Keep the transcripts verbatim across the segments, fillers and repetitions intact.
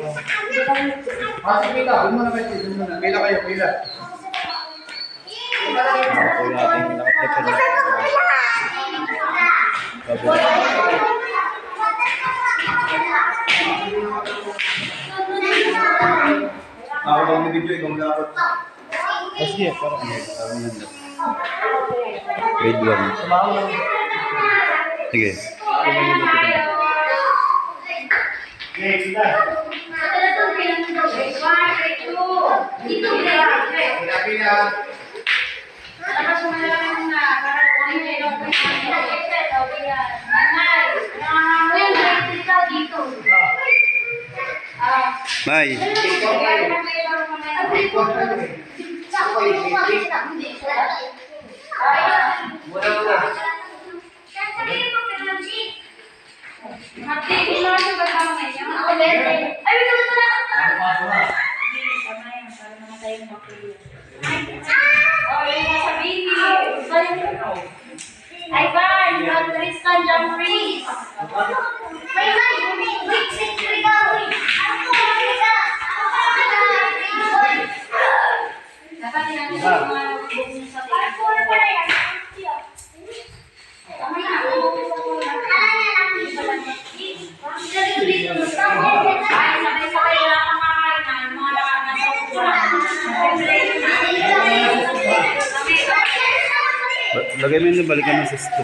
Ah, sige ka. Doon muna kayo. Doon muna. Pila kayo, pila. Ito yung ating nakaprepare na. Ako daw ng video, ikaw dapat. Ah, sige, parang ano, parang nanda. Grade one. Sige. Okay, sila. Pila, pila. Nay. Ay, Van! Tristan Jumfries! May man! Wait, six, three, go! Dapat tinanong yung mga bukong sa parkour pa rin. Tama na. Ay, sabay-sabay wala kang makainan. Mga nasa upuan. Lagay mo yun, balikan mo sa step.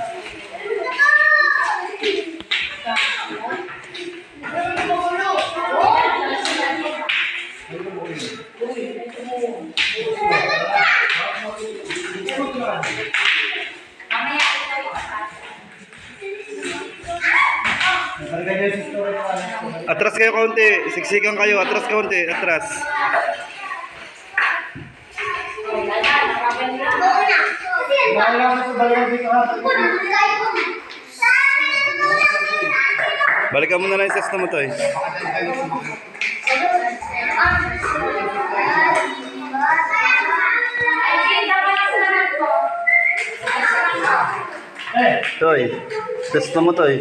Atras kayo kaunti, siksikan kayo, atras kaunti, atras. Balikan mo na lang yung sesta mo to eh. Toy, sesta mo to eh.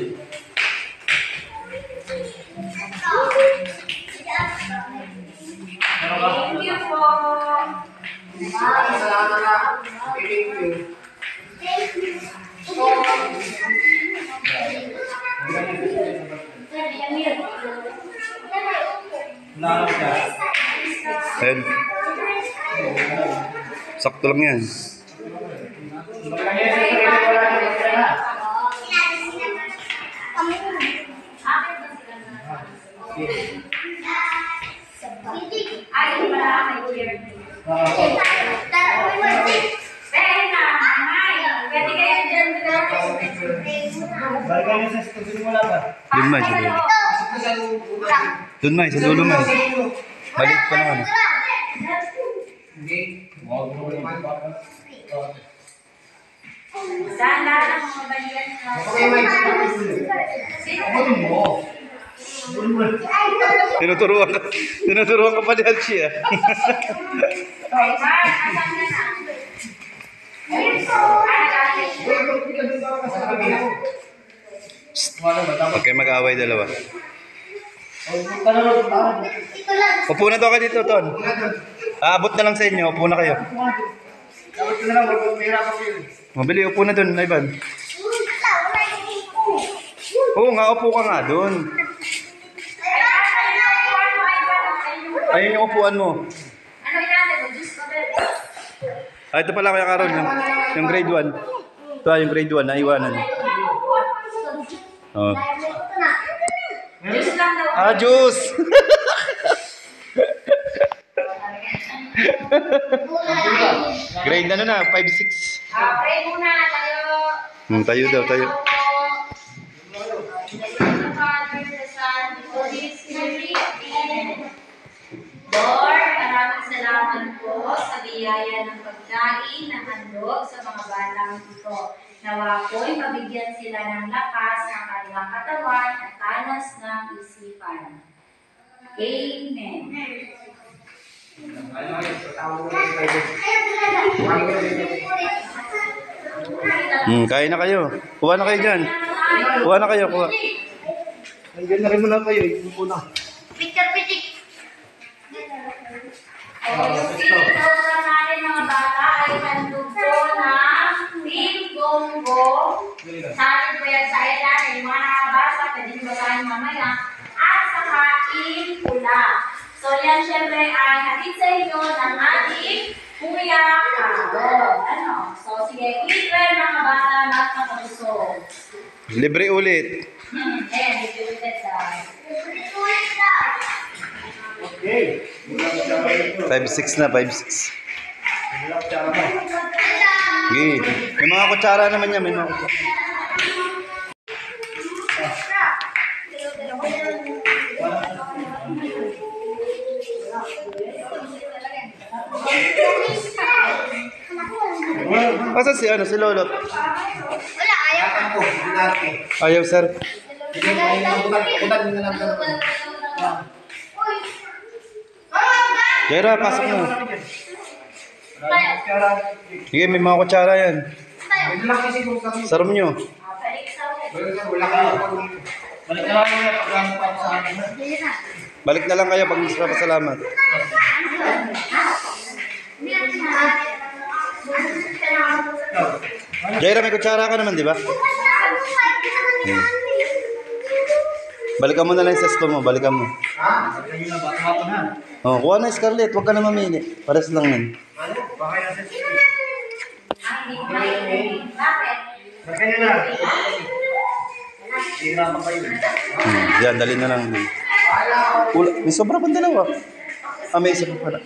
Thank you po. Salamat na. Thank you. Head. Sakto lang yan. Ay, wala kayo here. Pwede na, mamay. Pwede kayo dyan. Balikan niyo sa studio mo lang ba? Doon may sa dulo. Doon may sa dulo may. Balik pa naman. Hindi. Huwag mo naman. Dahan-dahan ang mga balikan na. Okay, may. Ano mo? Tinuturuan ka. Tinuturuan ka pa ni Archie ah. Ay, Bar, asan na na? Ayun po. Huwag kayo mag-away dalawa. Upo na to ka dito, Ton. Aabot na lang sa inyo. Upo na kayo. Dapat ko na lang, magpapahirap ako yun. Mabili, upo na dun, Ivan. Oo nga, upo ka nga dun. Ayun yung upuan mo. Ano inaantay ko? Diyos ko, bebe. Ah, ito pala kaya Karon, yung, yung grade one. Ito ah, yung grade one, naiwanan. Oh. Diyos lang daw. Ah, juice! Grade ano na, five six. Ah, pray muna tayo. Hmm, tayo daw, tayo. Lord, maraming salamat po sa biyaya ng pagkain na handog sa mga batang ito. Nawa po'y mabigyan sila ng lakas ng kanilang katawan at tanas ng isipan. Amen. Hmm, kain na kayo. Kuha na kayo dyan. Kuha na kayo, kuha. Nandiyan na rin muna kayo. Ipo na. Picture, picture. yung team program natin mga bata ay handog po ng Team Gonggong. Sabi po yan sa ilan, yung mga nakabasa, pwede nyo basahin mamaya. At saka Team Pula. So yan syempre ay hatid sa inyo ng ating Kuya Carol. Ano? So sige, libre mga bata lahat ng kabusog. Libre ulit. Hmm, ayan, libre ulit daw. Okay. Wala ko tsara ito. five six na, five six. Wala ko tsara mo. Sige. May mga kutsara naman yan. May mga kutsara. Asan si ano, si Lolo? Wala, ayaw Ayan po. Dati. Ayaw, sir. Sige, ayun, butan- butan nyo na lang dito. Jaira, pasok mo. Wala ko tsara. Sige, may mga kutsara yan. Pwede lang kasi kung kami. Sarap nyo. Wala ka lang. Balik na lang yung pagkano pa sa akin. Balik na lang kayo pag salamat. Jaira, may kutsara ka naman, di ba? Balikan mo na lang yung sesto mo, balikan mo. Ha? Balik nyo na ba? Kapon ha? Oh, kuha na Scarlett, huwag ka na mamili. Pares lang yan. Ano? Baka yung assist. Bakit? Balik nyo na. Hirapan kayo. Hmm, yan, dali na lang. Ula, may sobra pang dalawa. Ah, may isa pa pala.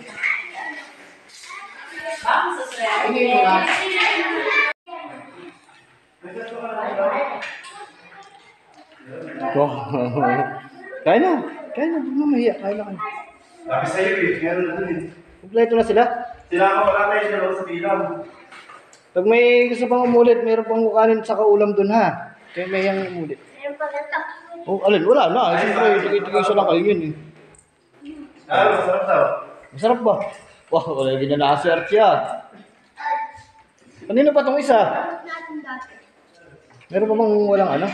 Oh. Kaya na. Kaya na. Huwag mo mahiya. Kaya na ka na. Sabi sa'yo eh. Meron na dun eh. Kompleto na sila. Sila ka wala tayo dalawa sa bilang. Pag may gusto pang umulit, mayroon pang kukanin sa kaulam dun ha. Kaya may yung umulit. Oh, alin? Wala na. Siyempre, tigay-tigay siya lang kayo yun eh. Ah, masarap daw. Masarap ba? Wow, wala din na nakaswerte yan. Kanino pa tong isa? Meron pa bang walang ano?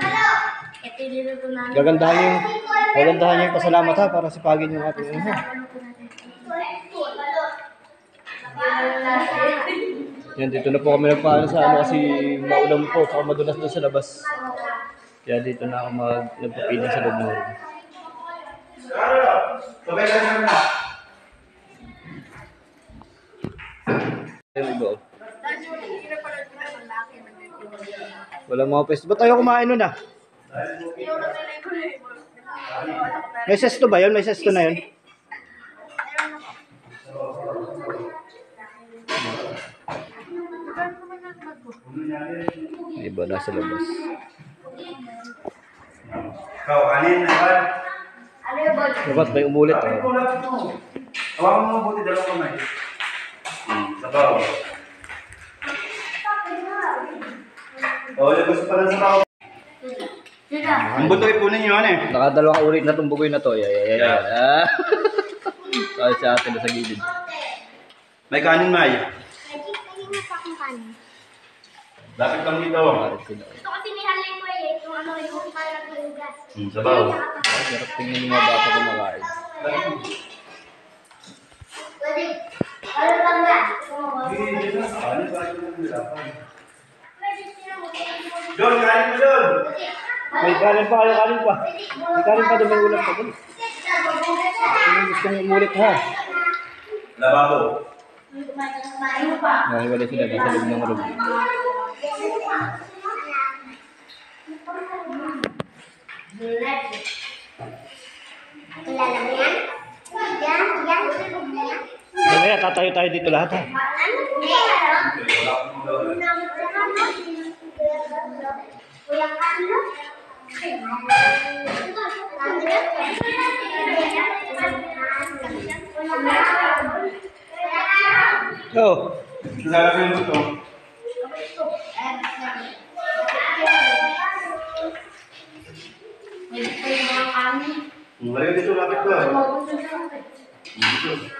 Gagandahan yung, gagandahan yung pasalamat ha para sipagin yung ating ano ha. Yan, dito na po kami nagpaano sa ano kasi maulam po, saka madulas doon sa labas. Kaya dito na ako mag nagpapiling sa loob ng room. Sabay lang naman na. There we go. Walang mga pwesto. Ba't tayo kumain nun ah? May sesto ba yun? May sesto na yun? Iba nasa labas. Ikaw, kanin na ba? Dapat may umulit ah. Hawakan mo mabuti dalawang kamay. Sabaw. Oh, labas pa lang sabaw. Ang buto ipunin nyo, ano eh. Nakadalawang ulit na itong bugoy na to. Yeah, yeah, yeah. Ah. Kaya si ate na sa gilid. May kanin, May. Lapit lang dito. Ito kasi ni Halay ko eh, yung ano, yung parang lugas. Hmm, sabaw. Ah, sarap tingnan yung mga bata kumakain. Pwede, ano lang yan? John, kanin mo, John! May kanin pa kayo, kanin pa. May kanin pa doon, may ulam pa doon. Kung gusto nyo umulit ha. Lababo. Nahiwalay sila nasa loob ng room. Kilala mo yan? Yan, yan, yan. Mamaya, tatayo tayo dito lahat ha. Ano po yan? Kuya Carlo? Oh, Lalagyan mo ito. May gusto yung mga kami. Lalagyan dito, lapit ko. Tumawag ko sa Dito.